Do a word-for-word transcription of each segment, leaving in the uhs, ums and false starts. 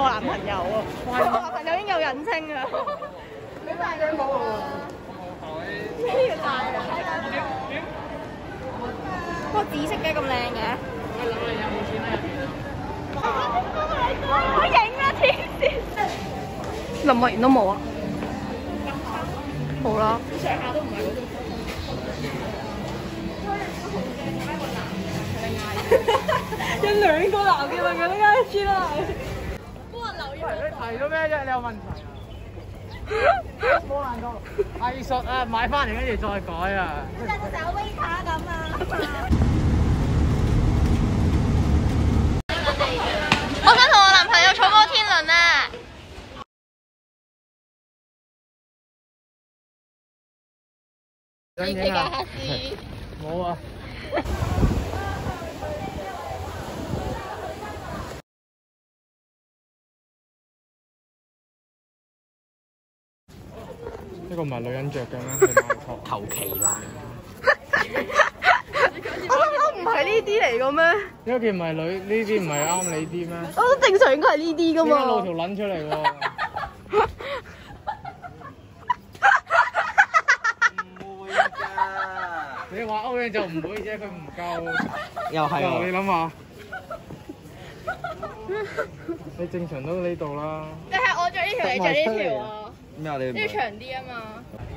我男朋友喎，我男朋友已經有人稱㗎。你戴佢冇啊？呢個戴啊！哇，紫色嘅咁靚嘅。我諗你有冇錢喺入邊啊？我影啊！黐線！林默賢都冇啊？好啦。上下都唔係嗰種。有兩個男嘅咪咁樣先啦。幫人留意。喂，你提咗咩啫？你有問題啊？冇難度。藝術啊，買翻嚟跟住再改啊。好似個手 waiter 咁啊！我想同我男朋友坐摩天輪啊！你嘅下次。冇啊。呢個唔係女人着嘅咩？你買錯。求其啦。我諗我唔係呢啲嚟嘅咩？呢件唔係女，呢啲唔係啱你啲咩？我都正常應該係呢啲噶嘛。露條撚出嚟喎。唔會㗎。你話歐陽就唔會啫，佢唔夠。又係喎。你諗下。你正常都呢度啦。但係我着呢條，你着呢條啊？咩啊？你呢條長啲啊嘛。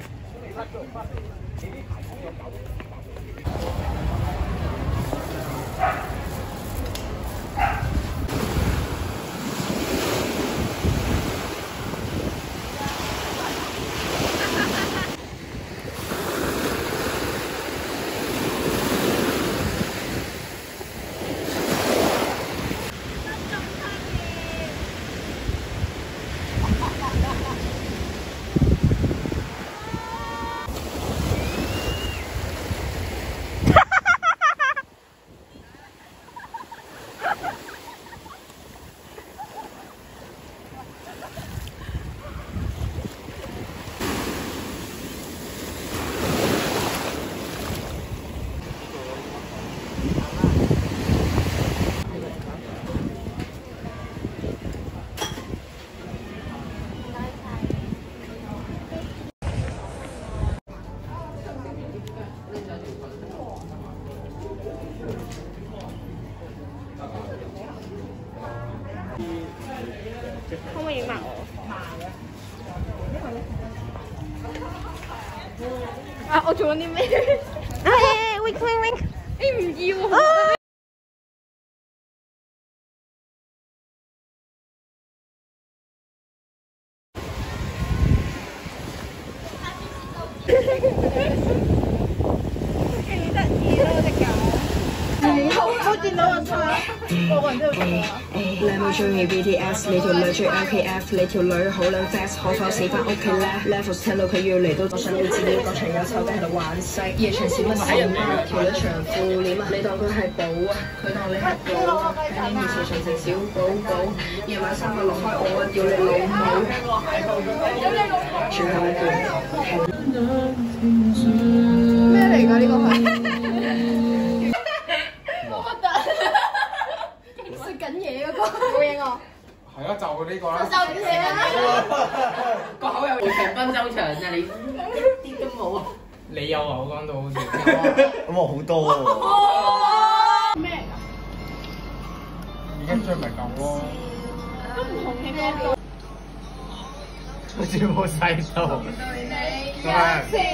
可唔可以影埋我？啊！我做緊啲咩？哎 wink wink wink！ 你唔要啊？幾得意咯隻狗！我見到個叉，個個人都有做啊！你冇中意 B T S， 你條女中意 L K F， 你條女好撚 fast， 可否死翻屋企咧 ？Levels 聽到佢要嚟都，我想要資料，個場有臭雞喺度玩色，夜場閃乜閃啊？條女長褲鏈啊，你當佢係寶啊，佢當你係寶啊，喺你面前純情小寶寶，夜晚三個落開我啊，屌你老母！最後一段咩嚟㗎？呢個係？緊嘢嗰個冇影我，係啊，就呢個啦。就點寫啊？個口有長濱州長啊！你一啲都冇啊！你有啊？我講到好似咁我好多喎。咩嚟㗎？而家追咪夠咯。都唔同嘅歌。好似冇細到。對你一次，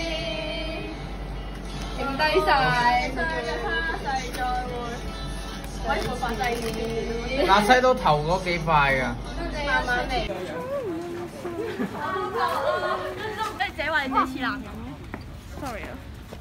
影低曬，再他世再會。可以冇發細啲，嗱西都頭嗰幾塊㗎，慢慢嚟。你自己話你自己似男人咯 ，sorry 啊。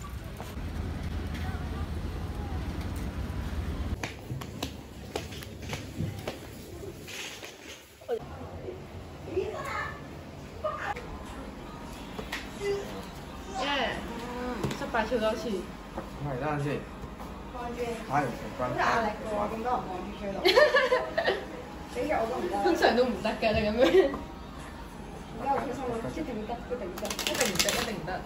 耶！失敗超多次。係，等陣先。睇唔成軍，好壓力喎！咁多人望住追落，死咗我都唔得。通常都唔得㗎，你咁樣。而家我開心咯，一定得，一定得，一定唔得，一定唔得。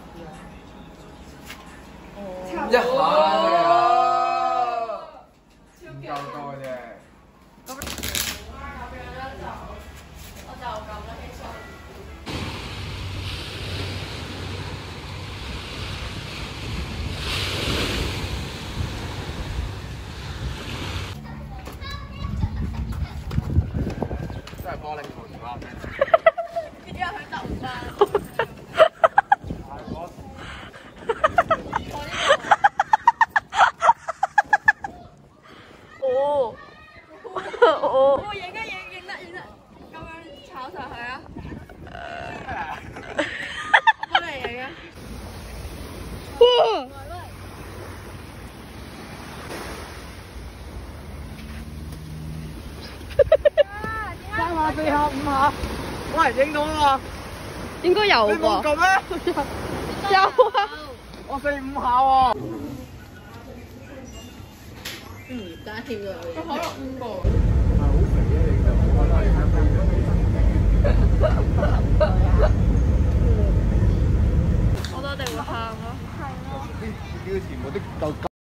哦。一下唔夠多啫。 影到啊嘛？ 應該有你冇喎。 撳咩？ 有啊。 我四五下喎。 嗯，加添咗。 個可樂五個。